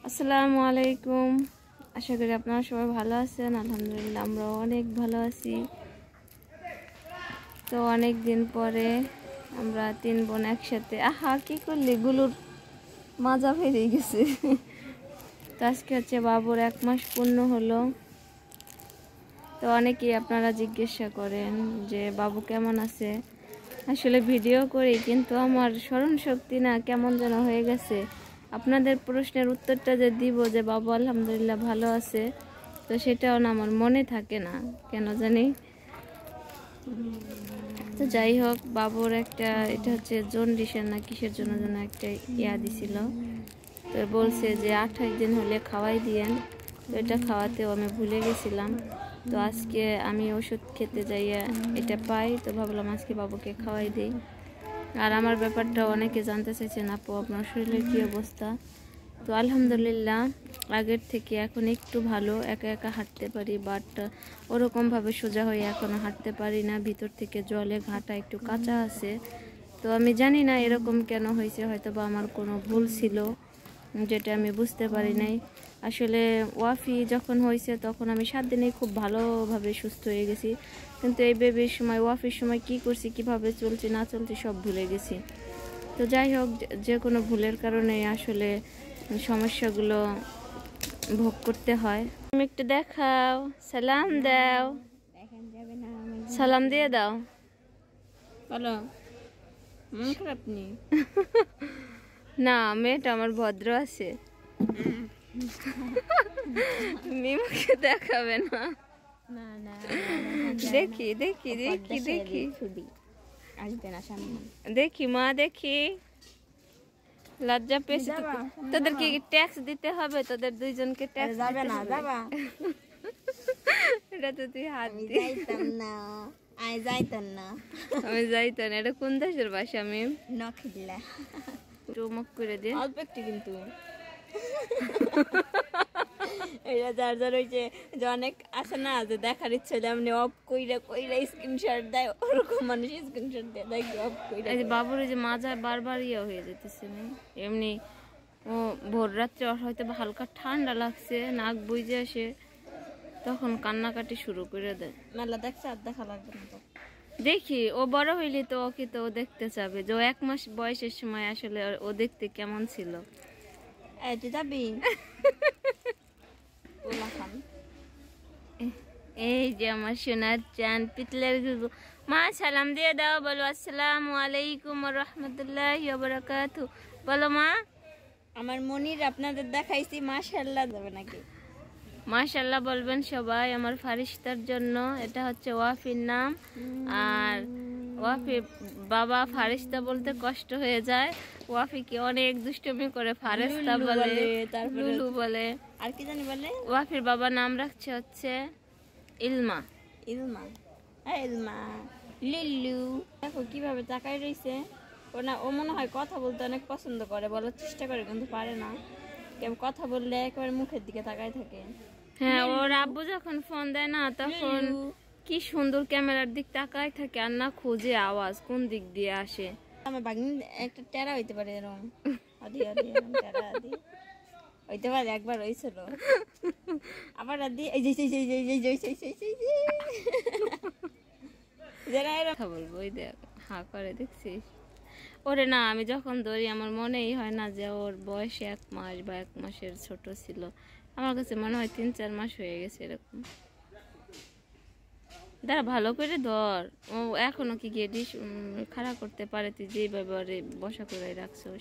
আসসালামু আলাইকুম। আশা করি আপনারা সবাই ভালো আছেন। আলহামদুলিল্লাহ আমরা অনেক ভালো আছি। তো অনেক দিন পরে আমরা তিন বোন একসাথে কি করলি গুলুর মাজা বেরিয়ে গেছে। তো আজকে হচ্ছে বাবুর 1 মাস পূর্ণ হলো। তো অনেকেই আপনারা জিজ্ঞাসা করেন যে বাবু কেমন আছে। আসলে ভিডিও করি কিন্তু আমার স্মরণ শক্তি না কেমন যেন হয়ে গেছে। আপনাদের প্রশ্নের উত্তরটা যে দিব যে বাবু আলহামদুলিল্লাহ ভালো আছে, তো সেটাও না আমার মনে থাকে না কেন জানি। তো যাই হোক, বাবুর একটা এটা হচ্ছে জন্ডিসের না কিসের জন্য যেন একটা দিছিল। তো বলছে যে 28 দিন হলে খাওয়াই দিয়েন। তো এটা খাওয়াতেও আমি ভুলে গেছিলাম। তো আজকে আমি ওষুধ খেতে যাইয়া এটা পাই, তো ভাবলাম আজকে বাবুকে খাওয়াই দিই। আর আমার ব্যাপারটা অনেকে জানতে চাইছেন, আপু আপনার শরীরের কী অবস্থা। তো আলহামদুলিল্লাহ আগের থেকে এখন একটু ভালো, একা একা হাঁটতে পারি, বাট ওরকমভাবে সোজা হয়ে এখনও হাঁটতে পারি না। ভিতর থেকে জলে ঘাটা একটু কাঁচা আছে। তো আমি জানি না এরকম কেন হয়েছে, হয়তো বা আমার কোনো ভুল ছিল যেটা আমি বুঝতে পারি নাই। আসলে ওয়াফি যখন হয়েছে তখন আমি 7 দিনেই খুব ভালোভাবে সুস্থ হয়ে গেছি, কিন্তু এই বেবির সময় ওয়াফির সময় কি করছি, কিভাবে চলছি না চলছি সব ভুলে গেছি। তো যাই হোক, যে কোনো ভুলের কারণে আসলে সমস্যাগুলো ভোগ করতে হয়। তুমি একটু দেখাও, সালাম দাও, সালাম দিয়ে দাও। বলো, মন খারাপ নেই? না, মেয়েটা আমার ভদ্র আছে। মিমাকে দেখাবে না? না না, দেখি দেখি দেখি দেখি আসবে না সামনে। দেখি মা, দেখি। লজ্জা পেয়েছি। তোদেরকে ট্যাক্স দিতে হবে, তোদের দুইজনকে ট্যাক্স যাবে না, যাবা? এটা তো তুই হাত আমি যাইতাম না, আমি যাইতাম না, আমি যাইতাম না। এটা কোন দেশের ভাষা? আমি নখিলা চুমক করে দিয়ে অল্প একটু, কিন্তু এটা যার যার হয়েছে যে অনেক আছে না, যে দেখার ইচ্ছে হলে এমনি অফ কইরা কইরা স্ক্রিনশট দেয়, ওরকম মানুষ স্ক্রিনশট দেয় দেখি অফ কইরা। এই যে বাবুর যে মাজা বারবার হয়ে যেতেছে না এমনি। ও ভোর রাত্রে হয়তো হালকা ঠান্ডা লাগছে, নাক বুঝে আসে, তখন কান্নাকাটি শুরু করে দেয়। মেলা দেখছে, আর দেখা লাগবে না তো। দেখি ও বড় হইলে তো ওকে তো ও দেখতে চাবে যে ও 1 মাস বয়সের সময় আসলে ও দেখতে কেমন ছিল। তুই যাবি? এই যে আমার সোনার চাঁদ পিতলের গুগু। মা সালাম দিয়ে দাও, বলো আসসালামু আলাইকুম ওয়া রাহমাতুল্লাহি ওয়া বারাকাতু। বলো মা। আমার মনির আপনাদের দেখাইছি, মাশাআল্লাহ যাবে নাকি? মাশাআল্লাহ বলবেন সবাই আমার ফারিস্তার জন্য। এটা হচ্ছে ওয়াফির নাম। আর ওয়াফি বাবা ফারিস্তা বলতে কষ্ট হয়ে যায়। ওয়াফিকে অনেক দুষ্টুমি করে ফারিস্তা বলে, তারপরে লুলু বলে, আর কি জানি বলে। ওয়াফির বাবা নাম রাখছে হচ্ছে ইলমা। ইলমা, ইলমা, লিল্লু। দেখো কিভাবে তাকায় রইছে। ও না, ও মনে হয় কথা বলতে অনেক পছন্দ করে, বলার চেষ্টা করে কিন্তু পারে না। কেমন কথা বললে একেবারে মুখের দিকে তাকায় থাকে। হ্যাঁ, ওর আব্বু যখন ফোন দেয় না তখন কি সুন্দর ক্যামেরার দিক তাকায় থাকে, আর না খুঁজে আওয়াজ কোন দিক দিয়ে আসে। আমার বাগনি একটা টেরা হইতে পারে, এরকম আদি আদি টেরা আদি হইতে পারে। একবার হইছিল, আবার আদি এই যে এই যে এই যে এই যে এই যে যারা এরকম কথা বলবো, ওই দেখ হা করে দেখছিস ওরে। না, আমি যখন ধরি আমার মনেই হয় না যে ওর বয়স 1 মাস বা 1 মাসের ছোট ছিল। আমার কাছে মনে হয় 3-4 মাস হয়ে গেছে এরকম। দাঁড়া, ভালো করে ধর। ও এখনো কি গেডি খাড়া করতে পারে? তুই যেভাবে ওরে বসা করে রাখছিস।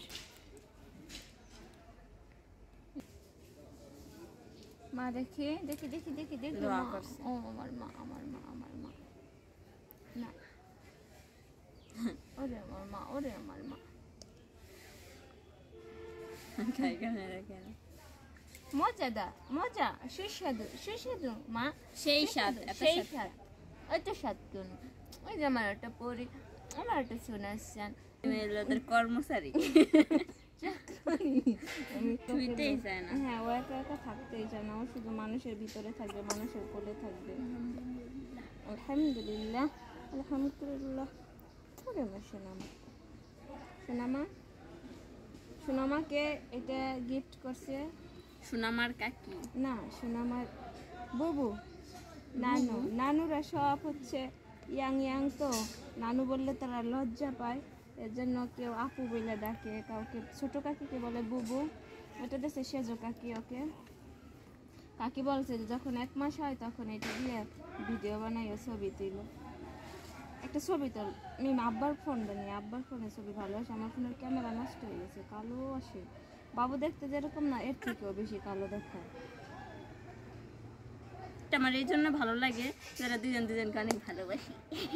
মা দেখি দেখি দেখি দেখি দেখি। ও আমার মা, আমার মা, আমার মা। না, ওরে আমার মা, ওরে আমার মা। মজা দা, মজা, সুস্বাদু সুস্বাদু মা, সেই স্বাদ, সেই স্বাদ। ওই তো স্বাদ কোন? ওই যে আমার একটা পরি, আমার একটা শোনাচ্ছেন ওদের কর্মচারী। ছুঁইতেই চায় না। হ্যাঁ, ও একা একা থাকতেই চায় না। ও শুধু মানুষের ভিতরে থাকবে, মানুষের কোলে থাকবে। আলহামদুলিল্লাহ, আলহামদুলিল্লাহ। ওরে আমার সোনামা, সোনামা, সোনামাকে এটা গিফট করছে সোনামার কাকি না, সোনামার বুবু, নানু। নানুরা সব হচ্ছে ইয়াং ইয়াং, তো নানু বললে তারা লজ্জা পায়, এর জন্য কেউ আপু বলে ডাকে, কাউকে ছোট কাকিকে বলে বুবু। এটা দেশে সেজো কাকি। ওকে কাকি বলছে যে যখন 1 মাস হয় তখন এটা দিয়ে ভিডিও বানাইও, ছবি তুইল। একটা ছবি তোল। আমি আব্বার ফোন বানিয়ে, আব্বার ফোনে ছবি ভালো আসে, আমার ফোনের ক্যামেরা নষ্ট হয়ে গেছে, কালো আসে। বাবু দেখতে যেরকম না, এর থেকেও বেশি কালো দেখায়। আমার এই জন্য ভালো লাগে যারা দুজন দুজনকে অনেক ভালোবাসি।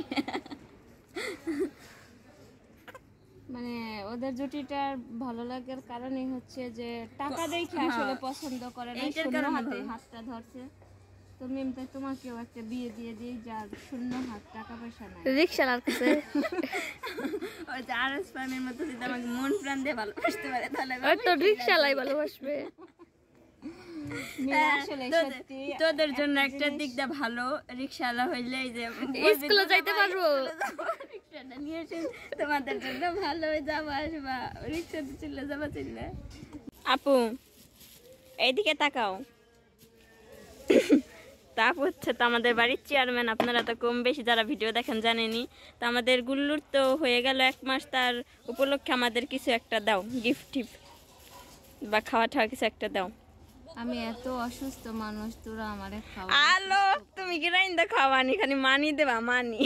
মানে ওদের জুটিটার ভালো লাগার কারণই হচ্ছে যে টাকা দেখে আসলে পছন্দ করে না, শূন্য হাতে হাতটা ধরছে। তুমি এমনি তোমাকেও একটা বিয়ে দিয়ে দিই যার শূন্য হাত, টাকা পয়সা নাই, রিকশালার কাছে। ওই যে আরএস ফার্মের মতো যদি আমাকে মন প্রাণ দিয়ে ভালোবাসতে পারে তাহলে ওই তো রিকশালাই ভালোবাসবে। আসলে সত্যি তোদের জন্য একটা দিকটা ভালো, রিকশাওয়ালা হইলে এই যে স্কুলে যাইতে পারবো, রিকশাটা নিয়ে এসে তোমাদের জন্য ভালো যাবা আসবা, রিকশাতে চলে যাবা চলে। আপু এইদিকে তাকাও। তা হচ্ছে তো আমাদের বাড়ির চেয়ারম্যান, আপনারা তো কম বেশি যারা ভিডিও দেখেন জানেনি। তো আমাদের গুল্লুর তো হয়ে গেল 1 মাস, তার উপলক্ষে আমাদের কিছু একটা দাও, গিফট টিফট বা খাওয়া ঠাওয়া কিছু একটা দাও। আমি এত অসুস্থ মানুষ, তোরা আমারে খাওয়া। আলো তুমি কি রাইন্দা খাওয়ানি, খালি মানি দেবা মানি।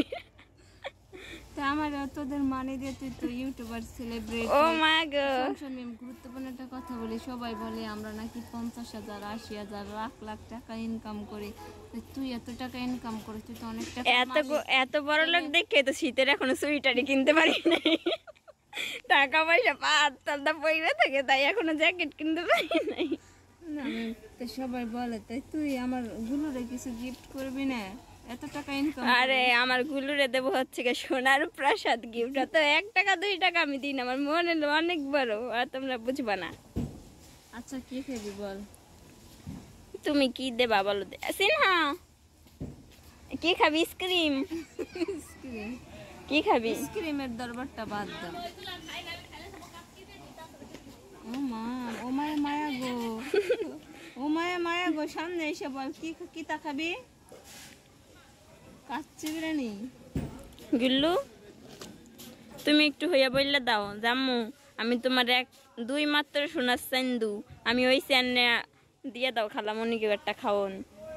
তা আমার তোদের মানি দিয়ে, তুই তো ইউটিউবার, সেলিব্রিটি। ও মা গো, শুনি গুরুত্বপূর্ণ একটা কথা বলি। সবাই বলে আমরা নাকি 50,000, 80,000, লাখ লাখ টাকা ইনকাম করি। তুই এত টাকা ইনকাম করিস, তুই তো অনেক টাকা। এত বড় লোক দেখে তো শীতের এখনো সুইটারই কিনতে পারি নাই। টাকা পয়সা পাতা পয়সা থাকে, তাই এখনো জ্যাকেট কিনতে পারি নাই। না, তো সবাই বলে, তাই তুই আমার গুলোরে কিছু গিফট করবি না? এত টাকা ইনকাম। আরে আমার গুলুরে দেবো হচ্ছে সোনার প্রাসাদ গিফট, তো 1 টাকা 2 টাকা আমি দিই না, আমার মনে অনেক বড়, আর তোমরা বুঝবা না। আচ্ছা কি খাবি বল? তুমি কি দেবা বলো? সিনহা কি খাবি? আইসক্রিম। কি খাবি? আইসক্রিমের দরবারটা বাদ দাও। ও মা, ও মায়া মায়া গো, ও মায়া মায়া গো, সামনে এসে বল কি কি তাকাবি? কাচ্চি বিরিয়ানি। গুল্লু তুমি একটু হইয়া বললে দাও জাম্মু, আমি তোমার 1-2 মাত্র সোনার চান্দু, আমি ওই চান্নে দিয়ে দাও খালামণিকে একটা খাওন।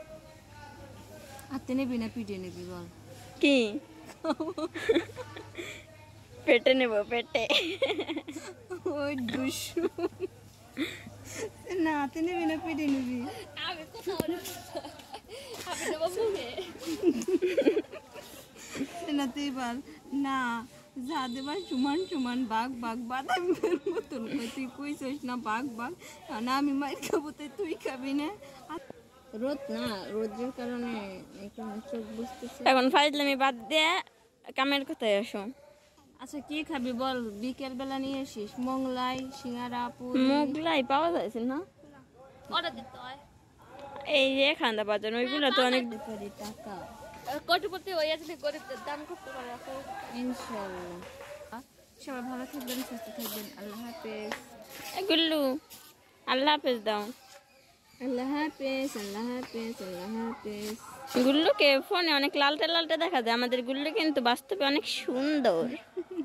হাতে নেবি না পিঠে নেবি বল? কি পেটে নেব, পেটে। ওই দুশু না, হাতে নেবি না পিঠে নিবি? না তুই বল না, যা দেবার সমান সমান বাঘ বাঘ বাদামের মতন। তুই কইছিস না বাঘ বাঘ, না আমি মাইর খাবো, তাই তুই খাবি না? রোদ না, রোদের কারণে চোখ বুঝতেছে। এখন ফাইজলামি বাদ দিয়ে কামের কথায় আসো। আচ্ছা কি খাবি বল? বিকেল বেলা নিয়ে আসিস মোগলাই, সিঙ্গারা, পুরি। মোগলাই পাওয়া যাচ্ছে না, অর্ডার দিতে হয়। এই যে খান্দা বাজার ওইগুলো তো অনেক টাকা কোটিপতি হয়ে আছে, গরিবদের দান করতে পারে ইনশাআল্লাহ। সবাই ভালো থাকবেন, সুস্থ থাকবেন। আল্লাহ হাফেজ। গুল্লু আল্লাহ হাফেজ দাও। আল্লাহ হাফেজ, আল্লাহ হাফেজ, আল্লাহ হাফেজ। গুল্লুকে ফোনে অনেক লালটে লালটে দেখা যায়, আমাদের গুল্লু কিন্তু বাস্তবে অনেক সুন্দর।